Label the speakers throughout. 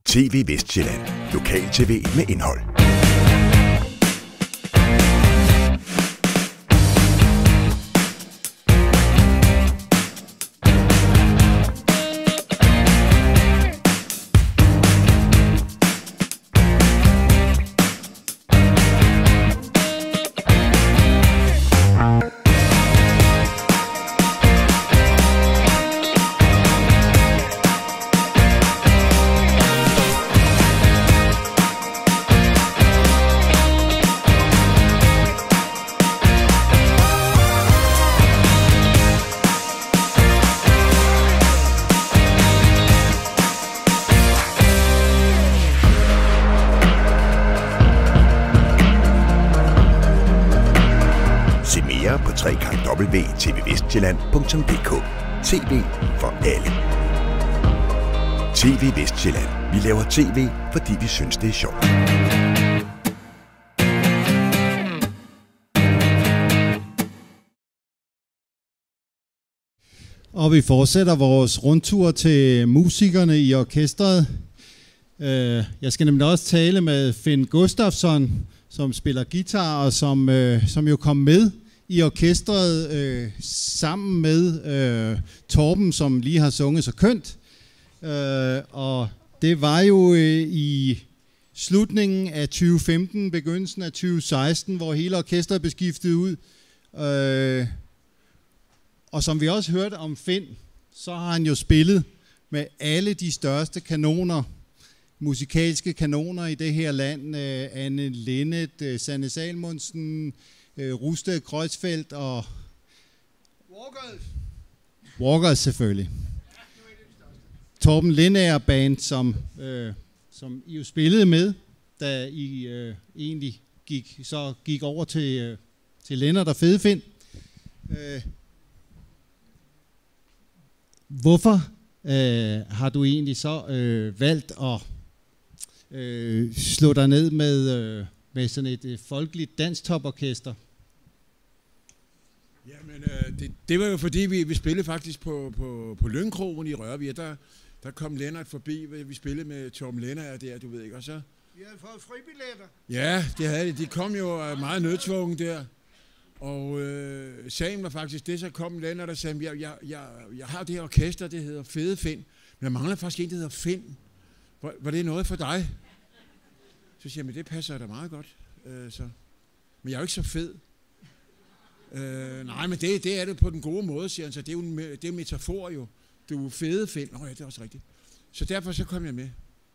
Speaker 1: TV Vestjylland. Lokal TV med indhold. Se mere på www.tvvestjylland.dk. TV for alle. TV Vestjylland. Vi laver TV, fordi vi synes, det er sjovt.
Speaker 2: Og vi fortsætter vores rundtur til musikerne i orkestret. Jeg skal nemlig også tale med Finn Gustafsson, som spiller guitar, og som jo kom med i orkestret sammen med Torben, som lige har sunget så kønt. Og det var jo i slutningen af 2015, begyndelsen af 2016, hvor hele orkestret blev skiftet ud. Og som vi også hørte om Finn, så har han jo spillet med alle de største kanoner, musikalske kanoner i det her land. Anne Linnet, Sanne Salmonsen, Rusted Kreuzfeldt og Walkers selvfølgelig. Torben Lindager Band, som I jo spillede med, da I egentlig gik over til Lennart og Fedefinn. Hvorfor har du egentlig så valgt at slå dig ned med sådan et folkeligt danstoporkester?
Speaker 3: Jamen, det var jo fordi, vi spillede faktisk på Lyngkrogen i Rørvig. Der kom Lennart forbi, vi spillede med Torben Lennager der, du ved ikke, og så...
Speaker 4: Vi havde fået fribilletter.
Speaker 3: Ja, det havde de. De kom jo meget nødtvungen der. Og sagen var faktisk det, så kom Lennart og sagde, jeg har det her orkester, det hedder Fedefinn, men jeg mangler faktisk en, der hedder Finn. Var det noget for dig? Så siger jeg, men det passer da meget godt. Men jeg er jo ikke så fed. Nej, men det er det på den gode måde, siger han, så det er jo en metafor jo. Du er Fedefinn. Nå ja, det er også rigtigt. Så derfor så kom jeg med.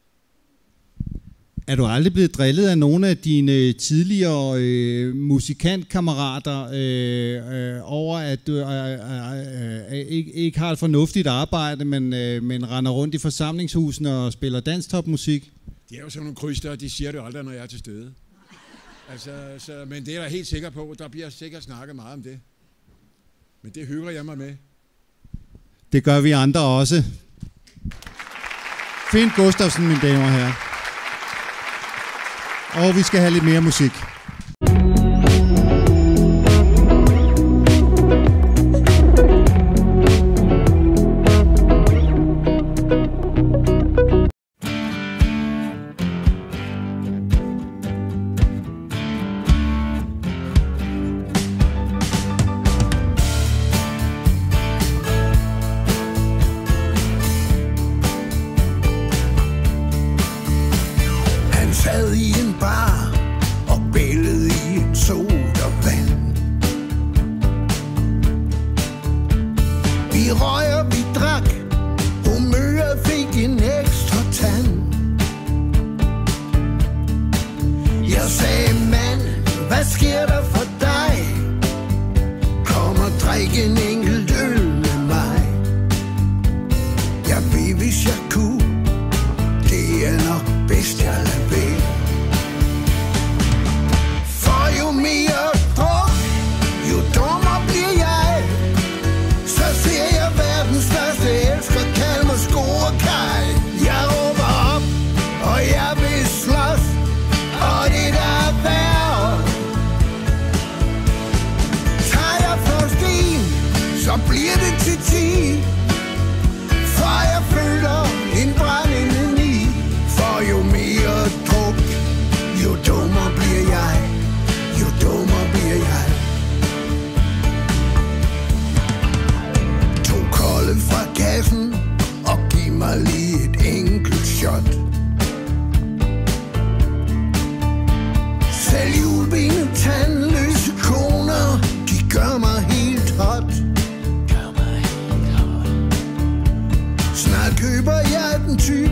Speaker 2: Er du aldrig blevet drillet af nogle af dine tidligere musikantkammerater over, at du ikke har et fornuftigt arbejde, men render rundt i forsamlingshusene og spiller dansktopmusik?
Speaker 3: Det er jo sådan nogle kryster, de siger det jo aldrig, når jeg er til stede. Men det er jeg helt sikker på. Der bliver sikkert snakket meget om det. Men det hygger jeg mig med.
Speaker 2: Det gør vi andre også. Finn Gustafsson, mine damer og herrer. Og vi skal have lidt mere musik.
Speaker 5: Sad i en bar og bed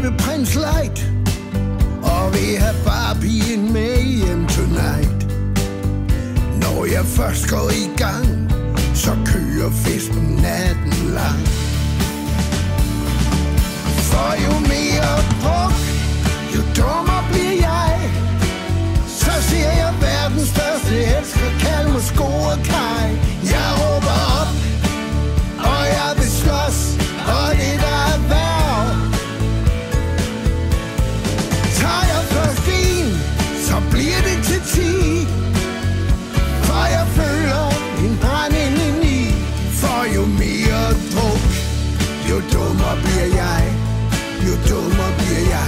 Speaker 4: købe Prins Light og vil have Barbien med hjem tonight. Når jeg først går i gang, så kører festen natten lang. For jo mere druk, jo dummere bliver jeg. Så ser jeg verdens største elsker, kald mig Score-Kaj. Jeg råber op, og jeg vil slås, og det der er værd. Tager jeg først en, så bliver det til 10. For jeg føler en brand indeni. For jo mere druk, jo dummere bliver jeg. Jo dummere bliver jeg.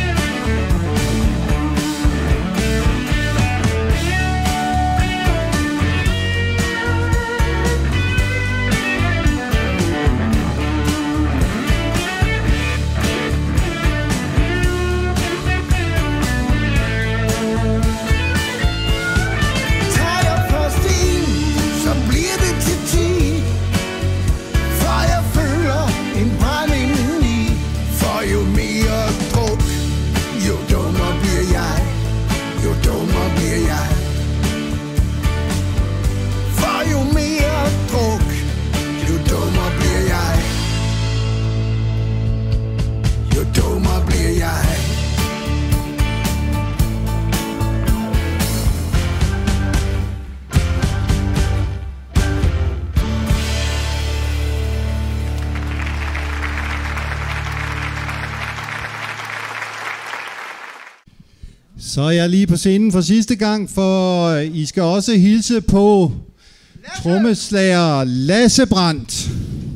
Speaker 2: Så er jeg lige på scenen for sidste gang, for I skal også hilse på trommeslager Lasse Brandt.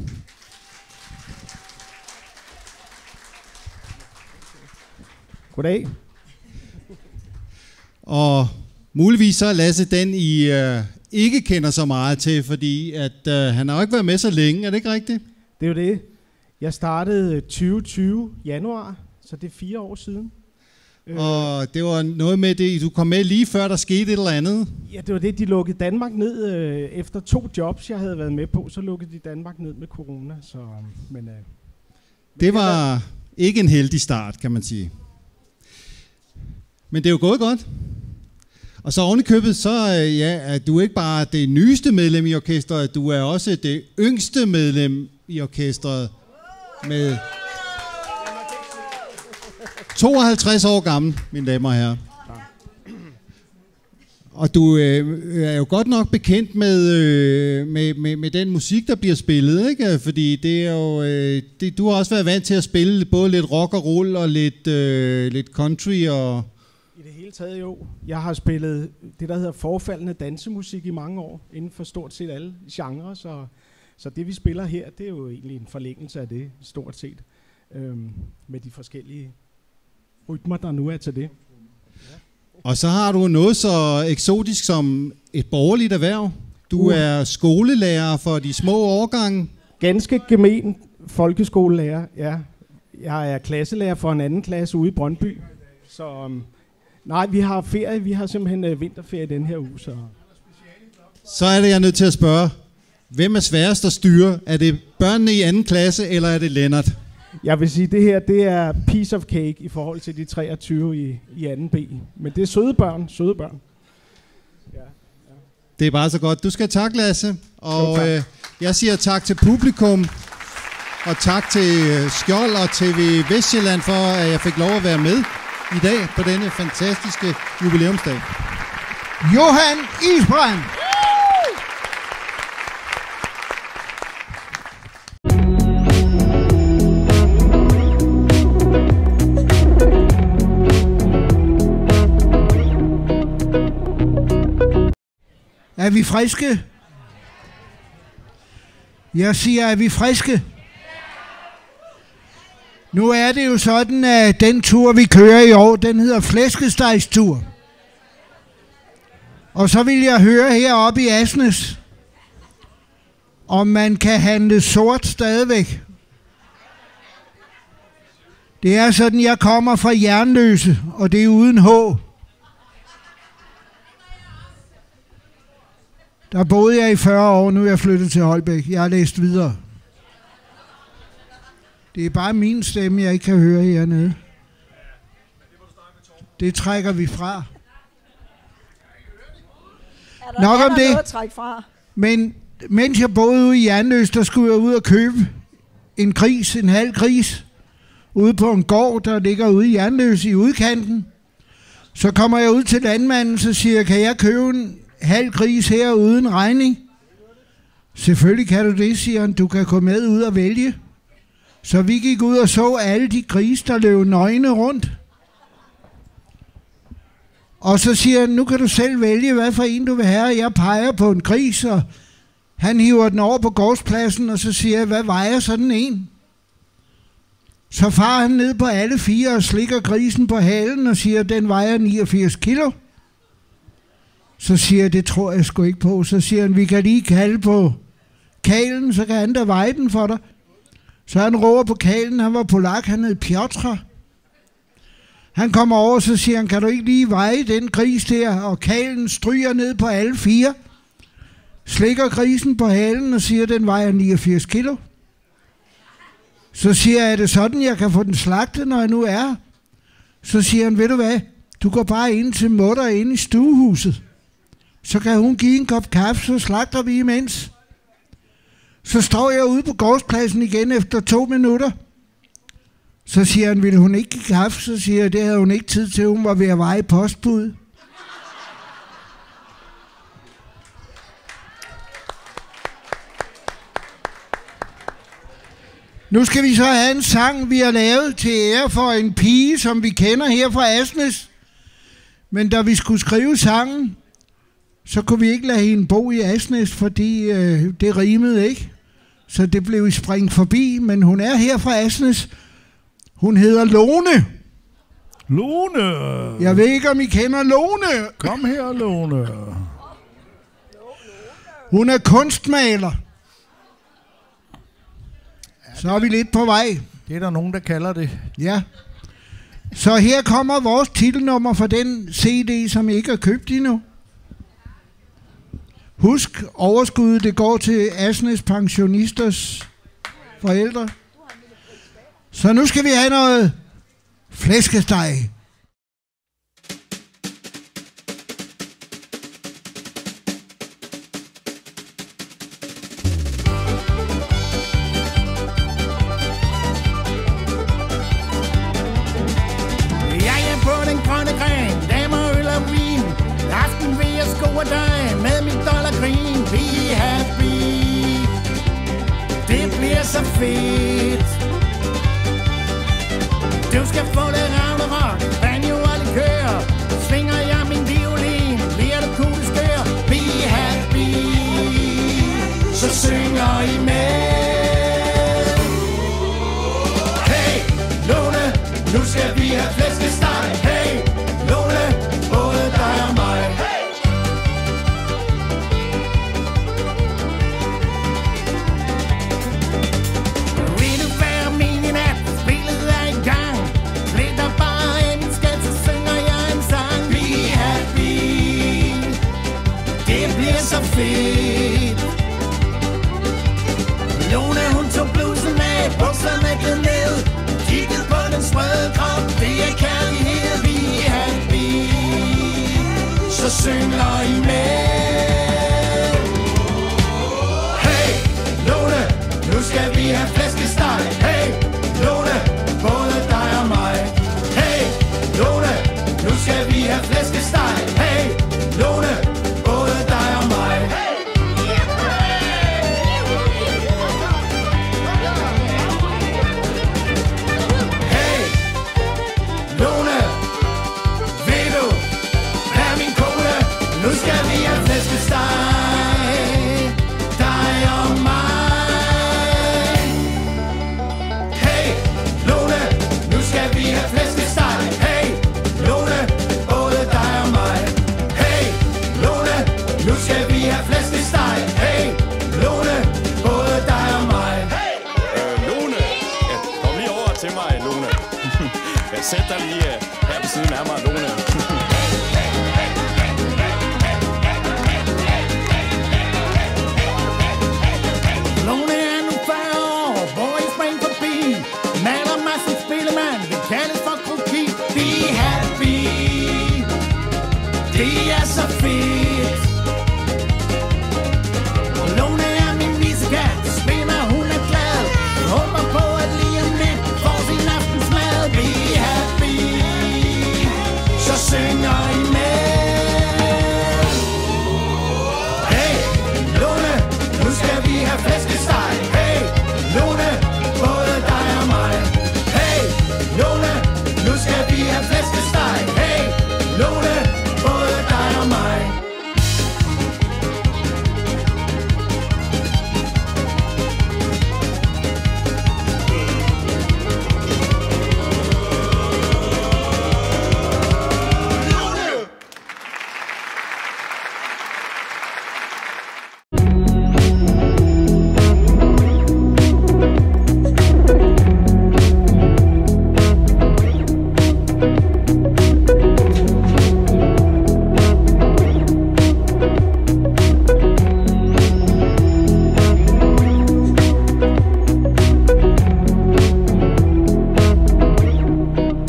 Speaker 5: Goddag.
Speaker 2: Og muligvis så er Lasse den, I ikke kender så meget til, fordi at, han har jo ikke været med så længe, er det ikke rigtigt?
Speaker 5: Det er jo det. Jeg startede 2020 januar, så det er 4 år siden.
Speaker 2: Og det var noget med det, du kom med lige før der skete et eller andet.
Speaker 5: Ja, det var det, de lukkede Danmark ned efter 2 jobs, jeg havde været med på, så lukkede de Danmark ned med corona. Så, men
Speaker 2: det var ikke en heldig start, kan man sige. Men det er jo gået godt. Og så ovenikøbet, så er du ikke bare det nyeste medlem i orkestret, du er også det yngste medlem i orkestret med 52 år gammel, mine damer og herrer. Og du er jo godt nok bekendt med den musik, der bliver spillet, ikke? Fordi det er jo, du har også været vant til at spille både lidt rock og roll og lidt country og...
Speaker 5: I det hele taget jo. Jeg har spillet det, der hedder forfaldende dansemusik i mange år, inden for stort set alle genrer, så det vi spiller her, det er jo egentlig en forlængelse af det, stort set, med de forskellige rytmer, der nu er til det.
Speaker 2: Og så har du noget så eksotisk som et borgerligt erhverv. Du er skolelærer for de små årgange.
Speaker 5: Ganske gemen folkeskolelærer, ja. Jeg er klasselærer for en anden klasse ude i Brøndby. Så nej, vi har ferie. Vi har simpelthen vinterferie den her uge.
Speaker 2: Så er det, jeg er nødt til at spørge. Hvem er sværest at styre? Er det børnene i anden klasse, eller er det Lennart?
Speaker 5: Jeg vil sige, det her, det er piece of cake i forhold til de 23 i 2. B. Men det er søde børn, søde børn. Ja, ja.
Speaker 2: Det er bare så godt. Du skal takke, Lasse. Og jeg siger tak til publikum. Og tak til Skjold og TV Vestjylland for, at jeg fik lov at være med i dag på denne fantastiske jubilæumsdag.
Speaker 4: Johan Isbrand. Er vi friske? Jeg siger, er vi friske? Nu er det jo sådan, at den tur, vi kører i år, den hedder Flæskestegstur. Og så vil jeg høre heroppe i Asnes, om man kan handle sort stadigvæk. Det er sådan, jeg kommer fra Jernløse, og det er uden H. Der boede jeg i 40 år, nu er jeg flyttet til Holbæk. Jeg har læst videre.
Speaker 6: Det er bare min stemme, jeg ikke kan høre hernede. Det trækker vi fra. Nok om det. Men mens jeg boede ude i Jernløs, der skulle jeg ud og købe en halv gris, ude på en gård, der ligger ude i Jernløs i udkanten. Så kommer jeg ud til landmanden, så siger jeg, kan jeg købe en halv gris her uden regning? Selvfølgelig kan du det, siger han. Du kan gå med ud og vælge. Så vi gik ud og så alle de grise, der løb nøgne rundt. Og så siger han, nu kan du selv vælge, hvad for en du vil have. Jeg peger på en gris, og han hiver den over på gårdspladsen, og så siger jeg, hvad vejer sådan en? Så farer han ned på alle 4 og slikker grisen på halen og siger, den vejer 89 kilo. Så siger jeg, det tror jeg sgu ikke på. Så siger han, vi kan lige kalde på kalen, så kan han da veje den for dig. Så han råber på kalen, han var polak, han hed Piotr. Han kommer over, så siger han, kan du ikke lige veje den gris der? Og kalen stryger ned på alle 4, slikker grisen på halen og siger, den vejer 89 kilo. Så siger jeg, er det sådan, jeg kan få den slagtet, når jeg nu er? Så siger han, ved du hvad, du går bare ind til mutter inde i stuehuset. Så kan hun give en kop kaffe, så slagter vi imens. Så står jeg ude på gårdspladsen igen efter 2 minutter. Så siger han, ville hun ikke give kaffe? Så siger jeg, det havde hun ikke tid til, hun var ved at veje postbud. Nu skal vi så have en sang, vi har lavet til ære for en pige, som vi kender her fra Asnes. Men da vi skulle skrive sangen, så kunne vi ikke lade hende bo i Asnes, fordi det rimede ikke. Så det blev sprængt forbi, men hun er her fra Asnes. Hun hedder Lone.
Speaker 7: Lone!
Speaker 6: Jeg ved ikke, om I kender Lone.
Speaker 7: Kom her, Lone.
Speaker 6: Hun er kunstmaler. Så er vi lidt på vej.
Speaker 7: Det er der nogen, der kalder det.
Speaker 6: Ja. Så her kommer vores titelnummer for den CD, som I ikke har købt endnu. Husk, overskuddet det går til Asnes pensionisters forældre. Så nu skal vi have noget flæskesteg.
Speaker 8: Så fedt. Du skal få lidt ravnerok, banjo og likør. Svinger jeg min violin, bliver du cool skør. Be happy, så synger I med. Hey, Lone, nu skal vi have flæskesteg. Hey, Lone, både dig og mig. Så fedt. Lone, hun tog blusen af, bukserne gled ned, kiggede på den sprøde krop, det er kærlighed, vi er happy, så synger I med. Hey, Lone, nu skal vi have flæskesteg. Hey, Lone, både dig og mig. Hey, Lone, nu skal vi have flæskesteg. Hey, Lone, både dig og mig. Hey, Lone, ved du, hvad min kone, nu skal vi have flæskesteg, dig og mig. Hey, Lone, nu skal vi have flæskesteg. Hey, Lone, både dig og mig. Hey, Lone, nu skal vi have flæskesteg. Hey, Lone, både dig og mig.
Speaker 9: Lone, kom lige over til mig, Lone. Sæt dig lige her ved siden af mig, Lone.
Speaker 8: Lone er nu 40 år, hvor I spring forbi.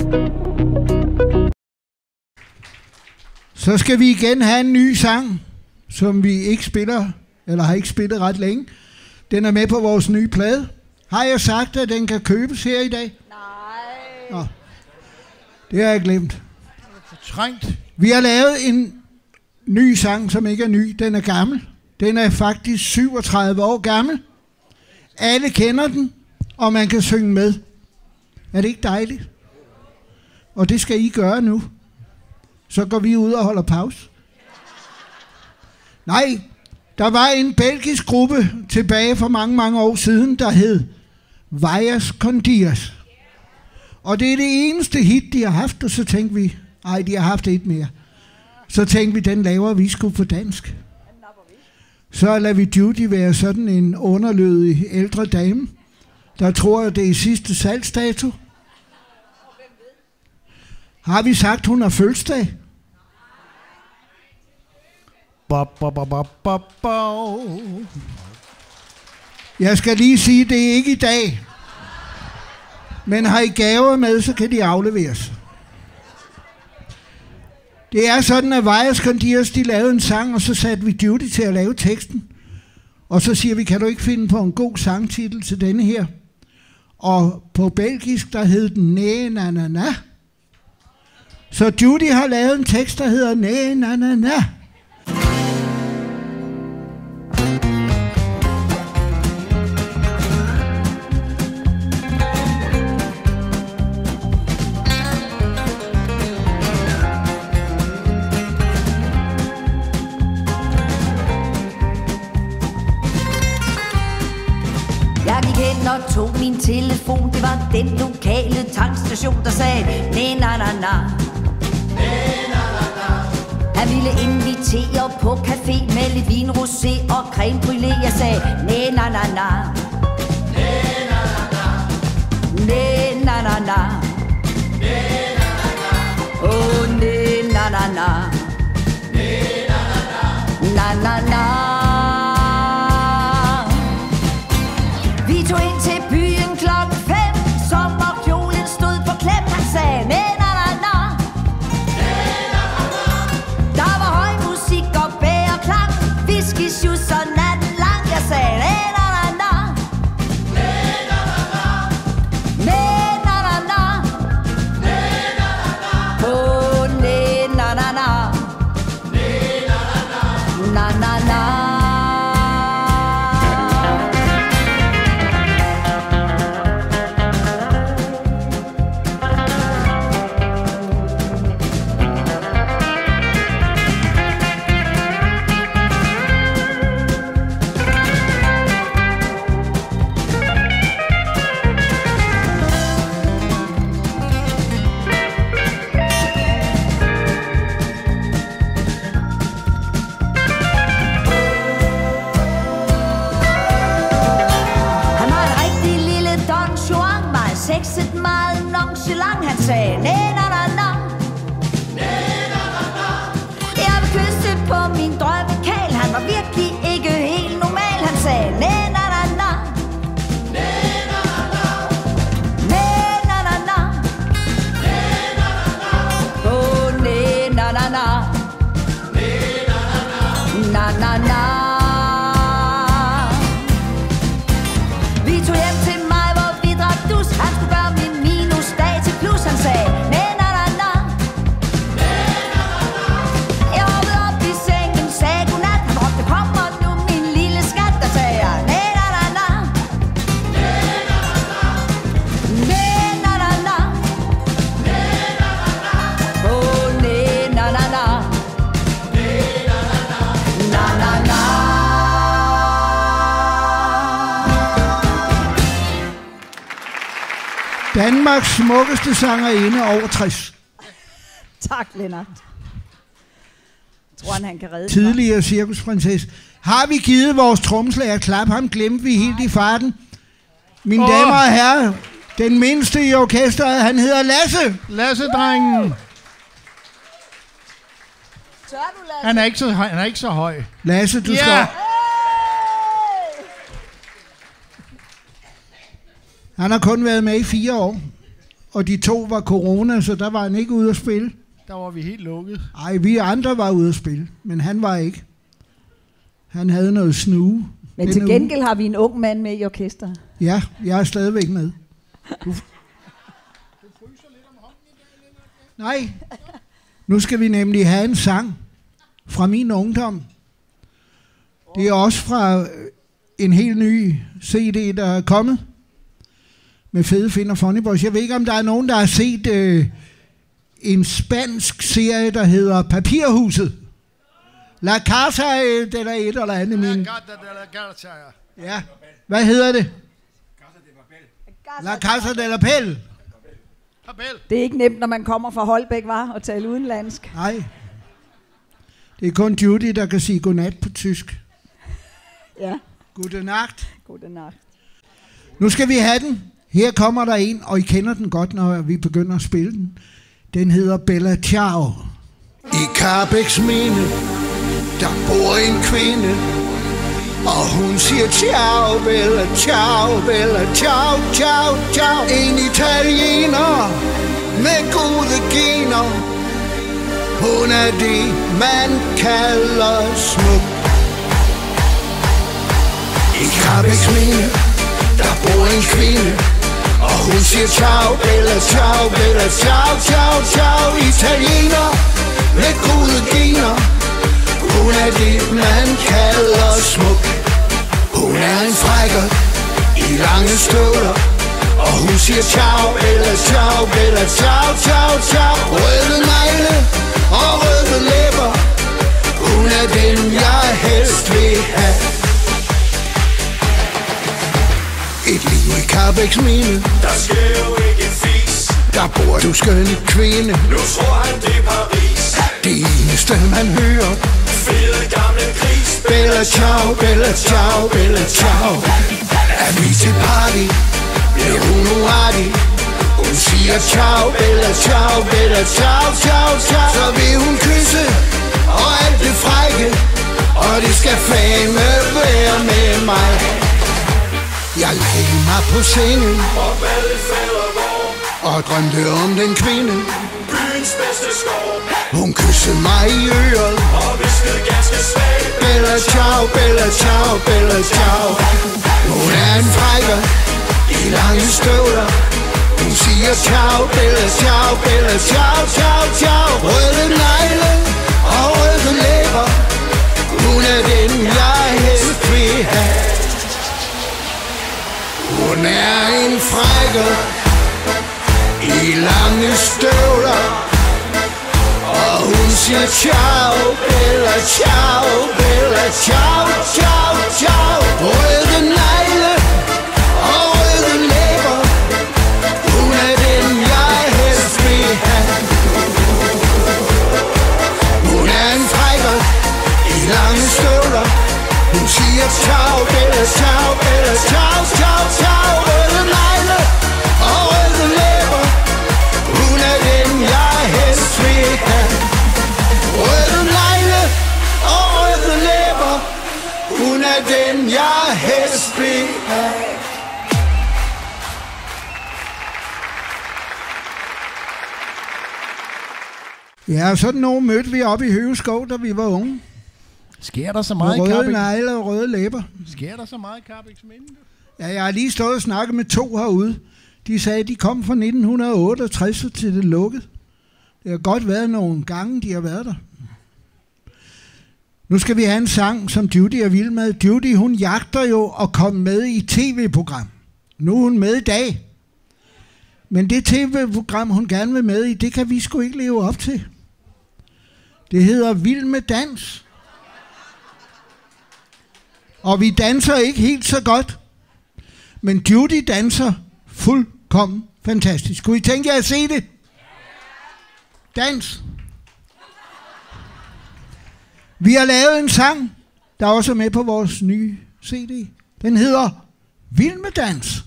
Speaker 6: Så skal vi igen have en ny sang, som vi ikke spiller, eller har ikke spillet ret længe. Den er med på vores nye plade. Har jeg sagt, at den kan købes her i dag? Nej. Nå. Det har jeg glemt.
Speaker 7: Fortrængt.
Speaker 6: Vi har lavet en ny sang, som ikke er ny. Den er gammel. Den er faktisk 37 år gammel. Alle kender den, og man kan synge med. Er det ikke dejligt? Og det skal I gøre nu. Så går vi ud og holder pause. Nej, der var en belgisk gruppe tilbage for mange, mange år siden, der hed Valles con Dias. Og det er det eneste hit, de har haft, og så tænkte vi, ej, de har haft et mere. Så tænkte vi, den laver vi sgu på dansk. Så lader vi Judy være sådan en underlødig ældre dame, der tror, at det er sidste salgsdato. Har vi sagt, hun har fødselsdag? Jeg skal lige sige, det er ikke i dag. Men har I gaver med, så kan de afleveres. Det er sådan, at Valles con Dias, de lavede en sang, og så satte vi Judy til at lave teksten. Og så siger vi, kan du ikke finde på en god sangtitel til denne her? Og på belgisk, der hed den Næ na na na. Så Judy har lavet en tekst, der hedder Næ na na na.
Speaker 10: Og tog min telefon, det var den lokale tankstation, der sagde næ na na na. Han ville invitere på café med lidt vin, rosé og creme brûlée. Jeg sagde næ na na na. Næ na na na. Åh næ na na na. Na na na. Vi tog ind til byen klokken 5, sommerkjolen stod på klem. Han sagde næ na na na. Der var høj musik og bæreklang, whisky, sjus og natten lang. Jeg sagde næ na na na. Næ na na na. Åh næ na na na. Na na na. Sexet meget nonchalant. Han sagde næ na na na. Jeg vil kysse på min drømmekal. Han var virkelig ikke helt normal. Han sagde næ na na na. Næ na na na. Åh næ na na na. Na na na. Vi tog hjem til mig, hvor vi drak dus. Han skulle gøre min minusdag til plus. Han sagde næ na na na. Jeg hoppede op i sengen, sagde godnat. Han råbte kommer nu min lille skat. Der sagde jeg næ na na na. Næ na na na. Åh næ na na na. Na na na.
Speaker 6: Danmarks smukkeste sangerinde over 60.
Speaker 11: Tak, Lennart. Tror han kan redde
Speaker 6: Tidligere cirkusprinsesse. Har vi givet vores trommeslager klap? Ham glemte vi helt i farten. Mine damer og herrer, den mindste i orkestret, han hedder Lasse.
Speaker 7: Lasse-drengen.
Speaker 11: Tør du, Lasse?
Speaker 7: Han er ikke så høj.
Speaker 6: Lasse, du skal... Han har kun været med i 4 år. og de 2 var corona, så der var han ikke ude at spille.
Speaker 7: Der var vi helt lukket.
Speaker 6: Ej, vi andre var ude at spille, men han var ikke. Han havde noget snue.
Speaker 11: Men til gengæld har vi en ung mand med i orkestret.
Speaker 6: Ja, jeg er stadigvæk med. Du fryser lidt om hånden i dag, Nej, nu skal vi nemlig have en sang fra min ungdom. Det er også fra en helt ny CD, der er kommet med Fede Finn og Funny Boys. Jeg ved ikke, om der er nogen, der har set en spansk serie, der hedder Papirhuset. La Casa de la et eller andet. Ja, hvad hedder det? La Casa de la Papel.
Speaker 11: Det er ikke nemt, når man kommer fra Holbæk, var, og tale udenlandsk.
Speaker 6: Nej. Det er kun Judy, der kan sige godnat på tysk.
Speaker 11: Ja.
Speaker 6: Godnat.
Speaker 11: Godnat.
Speaker 6: Nu skal vi have den. Her kommer der en, og I kender den godt, når vi begynder at spille den. Den hedder Bella Ciao.
Speaker 4: I Karrebæksminde, der bor en kvinde, og hun siger ciao, Bella, ciao, Bella, ciao, ciao, ciao. En italiener med gode gener, hun er det, man kalder smuk. I Karrebæksminde, der bor en kvinde, og hun siger ciao, Bella, ciao, Bella, ciao, ciao, ciao. Italiener med gode gener, hun er det, man kalder smuk. Hun er en frækker i lange støvler, og hun siger ciao, Bella, ciao, Bella, ciao, ciao, ciao. Røde negle og røde læber, hun er den, jeg helst vil have. Et liv i Karrebæksminde,
Speaker 8: der sker jo ikke en fis.
Speaker 4: Der bor du skønne kvinde,
Speaker 8: Nu tror han det er Paris.
Speaker 4: det eneste man hører.
Speaker 8: Fede gamle gris.
Speaker 4: Bella ciao, Bella ciao, Bella ciao. Er vi til party, bliver hun uartig. Hun siger ciao, Bella ciao, Bella ciao, ciao, ciao. Så vil hun kysse og alt det frække, og det skal fandme være med mig. Jeg lagde mig på sengen
Speaker 8: Og ballet falder vor.
Speaker 4: og drømte om den kvinde.
Speaker 8: Byens bedste skov.
Speaker 4: Hun kyssede mig i øret
Speaker 8: Og viskede ganske svagt.
Speaker 4: Bella ciao, Bella ciao, Bella ciao. Hun er en frækker i lange støvler. Hun siger ciao, Bella ciao, Bella ciao, ciao, ciao. Røde negle og røde læber, hun er den, jeg helst vil have. Hun er en frækker i lange støvler, og hun siger ciao, Bella ciao, Bella ciao, ciao, ciao. Røde negle og røde læber, hun er den, jeg helst vil have. Hun er en frækker i lange støvler, hun siger ciao, Bella ciao, Bella ciao, ciao, ciao. Røde negle og røde læber, hun er den, jeg helst vil have. Røde negle og røde læber, hun er den, jeg helst vil have.
Speaker 6: Ja, sådan nogen mødte vi op i Høgeskov, da vi var unge.
Speaker 7: Sker der så meget i
Speaker 6: Med røde
Speaker 7: Karrebæk?
Speaker 6: negle og røde læber.
Speaker 7: Sker der så meget i Karrebæksminde?
Speaker 6: Ja, jeg har lige stået og snakket med 2 herude. De sagde, at de kom fra 1968 til det lukket. Det har godt været nogle gange, de har været der. Nu skal vi have en sang, som Judy er vild med. Judy, hun jagter jo at komme med i tv-program. Nu er hun med i dag. Men det tv-program, hun gerne vil med i, det kan vi sgu ikke leve op til. Det hedder Vild med Dans. Og vi danser ikke helt så godt. Men Judy danser fuldkommen fantastisk. Kunne I tænke jer at se det? Dans. Vi har lavet en sang, der også er med på vores nye CD. Den hedder Vild med Dans.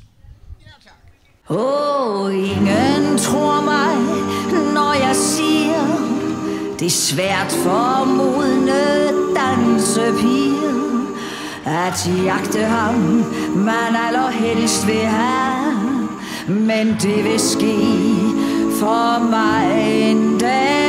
Speaker 10: Ingen tror mig, når jeg siger, det er svært for modne dansepiger at jagte ham, man allerhelst vil have. Men det vil ske for mig en dag.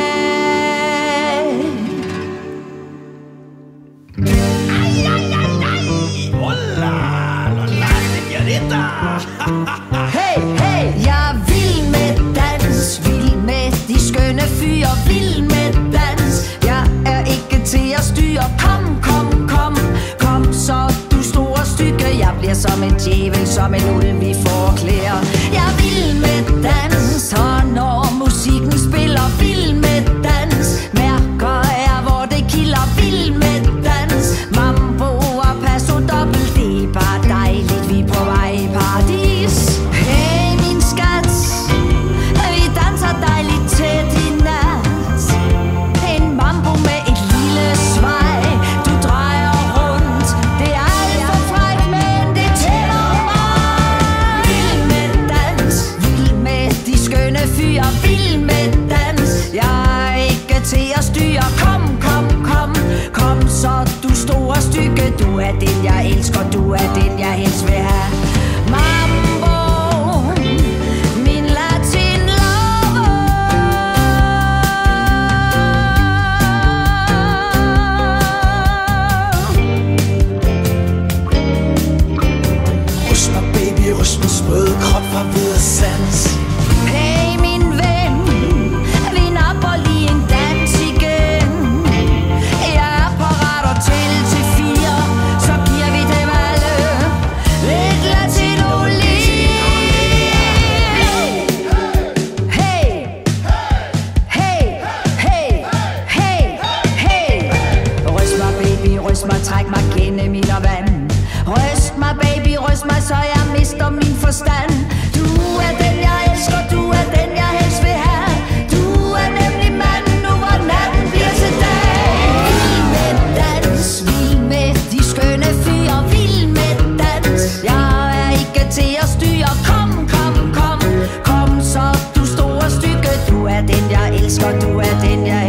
Speaker 10: Hey, hey, jeg er vild med dans, vild med de skønne fyre, vild med dans. Jeg er ikke til at styre. Kom, kom, kom, kom så du store stykke. Jeg bliver som en djævel, som en ulv i forklæder. Jeg er vild med dans, og når musikken spiller, vild med dans. Mærker jeg, hvor det kilder, vild med dans. Mambo og paso dobbelt, det er bare dejligt, vi er på vej i paradis. Hey min skat, vi danser dejligt tæt i nat. En mambo med et lille svej, du drejer rundt. Det er alt for frækt, men det tæller mig. Vild med dans, vild med de skønne fyre, vild med dans. Jeg er ikke til at styre. Kom, kom, kom, kom så du store stykke. Du er den jeg elsker, du er den jeg helst vil have. Mambo, min latin lover.
Speaker 8: Ryst mig baby, ryst min sprøde krop fra videre sans.
Speaker 10: Hey min ven, vind op og lige en dans igen. Jeg er parat at tælle til 4, så giver vi dem alle lidt latinoliv. Hey, hey, hey, hey, hey. Ryst mig baby, ryst mig, træk mig gennem ild og vand. Ryst mig baby, ryst mig, så jeg mister min forstand. Du er den jeg elsker, du er den jeg helst vil have. Du er nemlig manden, nu hvor natten bliver til dag. Vild med dans, vild med de skønne fyre, vild med dans. Jeg er ikke til at styre. Kom, kom, kom, kom så du store stykke. Du er den jeg elsker, du er den jeg